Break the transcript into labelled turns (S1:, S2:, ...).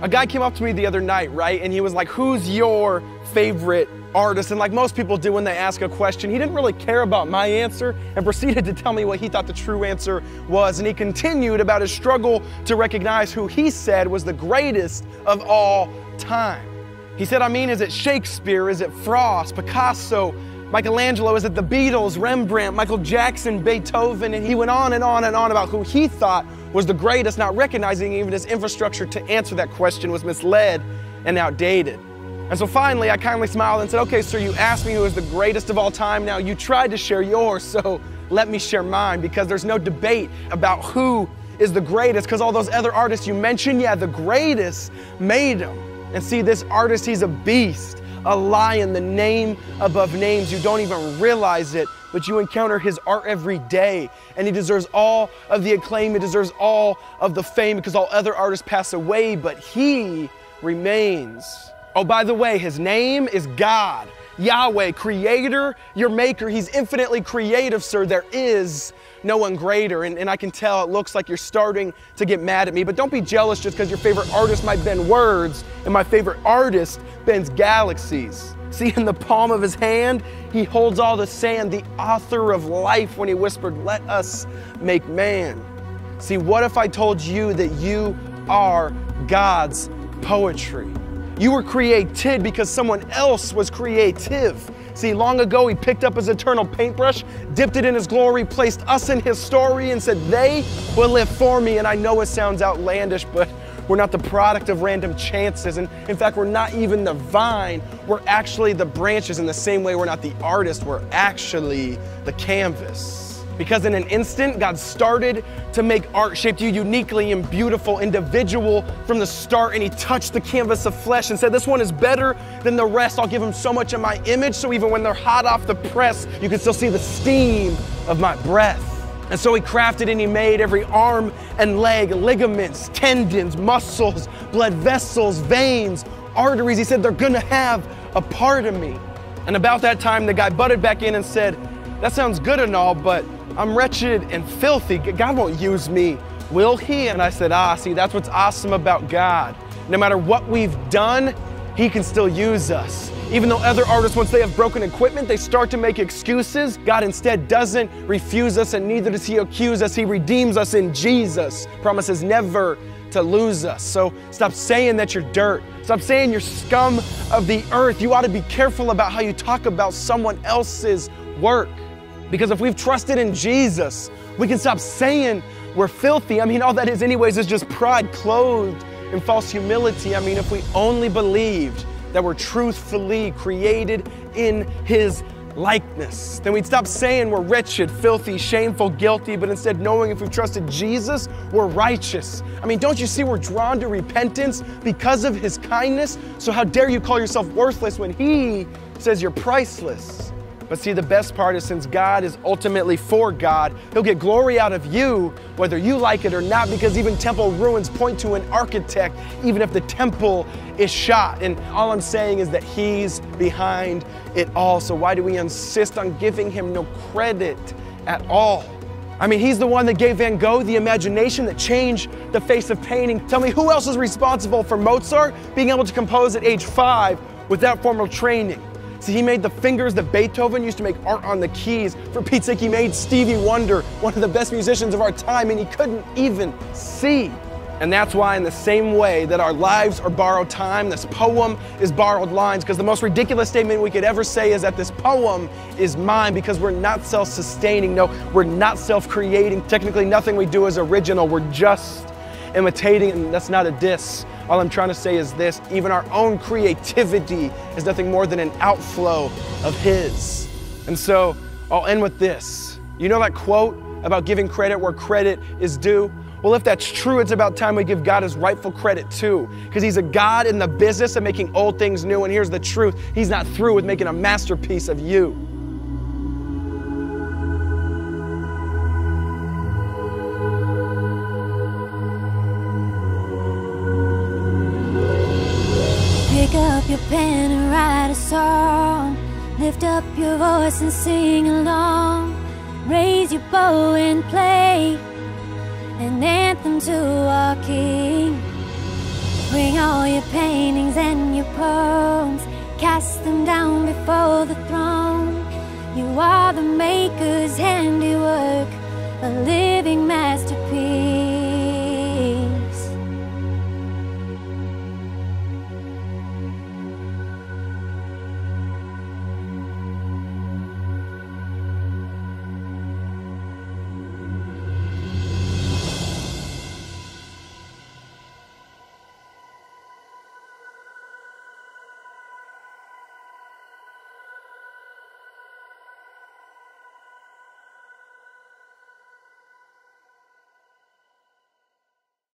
S1: A guy came up to me the other night, right? And he was like, who's your favorite artist? And like most people do when they ask a question, he didn't really care about my answer and proceeded to tell me what he thought the true answer was. And he continued about his struggle to recognize who he said was the greatest of all time. He said, I mean, is it Shakespeare? Is it Frost, Picasso, Michelangelo? Is it the Beatles, Rembrandt, Michael Jackson, Beethoven? And he went on and on and on about who he thought was the greatest, not recognizing even his infrastructure to answer that question was misled and outdated. And so finally, I kindly smiled and said, okay, sir, you asked me who is the greatest of all time. Now you tried to share yours, so let me share mine, because there's no debate about who is the greatest, because all those other artists you mentioned, yeah, the greatest made them. And see, this artist, he's a beast, a lion, the name above names. You don't even realize it, but you encounter his art every day. And he deserves all of the acclaim. He deserves all of the fame, because all other artists pass away, but he remains. Oh, by the way, his name is God, Yahweh, Creator, your Maker. He's infinitely creative, sir. There is no one greater. And I can tell it looks like you're starting to get mad at me, but don't be jealous just because your favorite artist might bend words and my favorite artist bends galaxies. See, in the palm of his hand, he holds all the sand, the author of life, when he whispered, let us make man. See, what if I told you that you are God's poetry? You were created because someone else was creative. See, long ago, he picked up his eternal paintbrush, dipped it in his glory, placed us in his story, and said, they will live for me. And I know it sounds outlandish, but we're not the product of random chances. And in fact, we're not even the vine. We're actually the branches. In the same way, we're not the artist. We're actually the canvas. Because in an instant, God started to make art, shaped you uniquely and beautiful, individual from the start, and he touched the canvas of flesh and said, this one is better than the rest. I'll give him so much of my image, so even when they're hot off the press, you can still see the steam of my breath. And so he crafted and he made every arm and leg, ligaments, tendons, muscles, blood vessels, veins, arteries. He said, they're gonna have a part of me. And about that time, the guy butted back in and said, that sounds good and all, but I'm wretched and filthy. God won't use me, will he? And I said, see, that's what's awesome about God. No matter what we've done, he can still use us. Even though other artists, once they have broken equipment, they start to make excuses, God instead doesn't refuse us, and neither does he accuse us. He redeems us in Jesus, promises never to lose us. So stop saying that you're dirt. Stop saying you're scum of the earth. You ought to be careful about how you talk about someone else's work. Because if we've trusted in Jesus, we can stop saying we're filthy. I mean, all that is anyways is just pride clothed in false humility. I mean, if we only believed that we're truthfully created in his likeness, then we'd stop saying we're wretched, filthy, shameful, guilty, but instead knowing if we've trusted Jesus, we're righteous. I mean, don't you see we're drawn to repentance because of his kindness? So how dare you call yourself worthless when he says you're priceless? But see, the best part is, since God is ultimately for God, he'll get glory out of you, whether you like it or not, because even temple ruins point to an architect, even if the temple is shot. And all I'm saying is that he's behind it all. So why do we insist on giving him no credit at all? I mean, he's the one that gave Van Gogh the imagination that changed the face of painting. Tell me, who else is responsible for Mozart being able to compose at age 5 without formal training? See, he made the fingers that Beethoven used to make art on the keys. For Pete's sake, he made Stevie Wonder, one of the best musicians of our time, and he couldn't even see. And that's why, in the same way that our lives are borrowed time, this poem is borrowed lines, because the most ridiculous statement we could ever say is that this poem is mine, because we're not self-sustaining. No, we're not self-creating. Technically, nothing we do is original. We're just imitating, and that's not a diss. All I'm trying to say is this: even our own creativity is nothing more than an outflow of his. And so I'll end with this. You know that quote about giving credit where credit is due? Well, if that's true, it's about time we give God his rightful credit too, because he's a God in the business of making old things new. And here's the truth: he's not through with making a masterpiece of you.
S2: Pick up your pen and write a song. Lift up your voice and sing along. Raise your bow and play an anthem to our King. Bring all your paintings and your poems, cast them down before the throne. You are the maker's handiwork, a living masterpiece.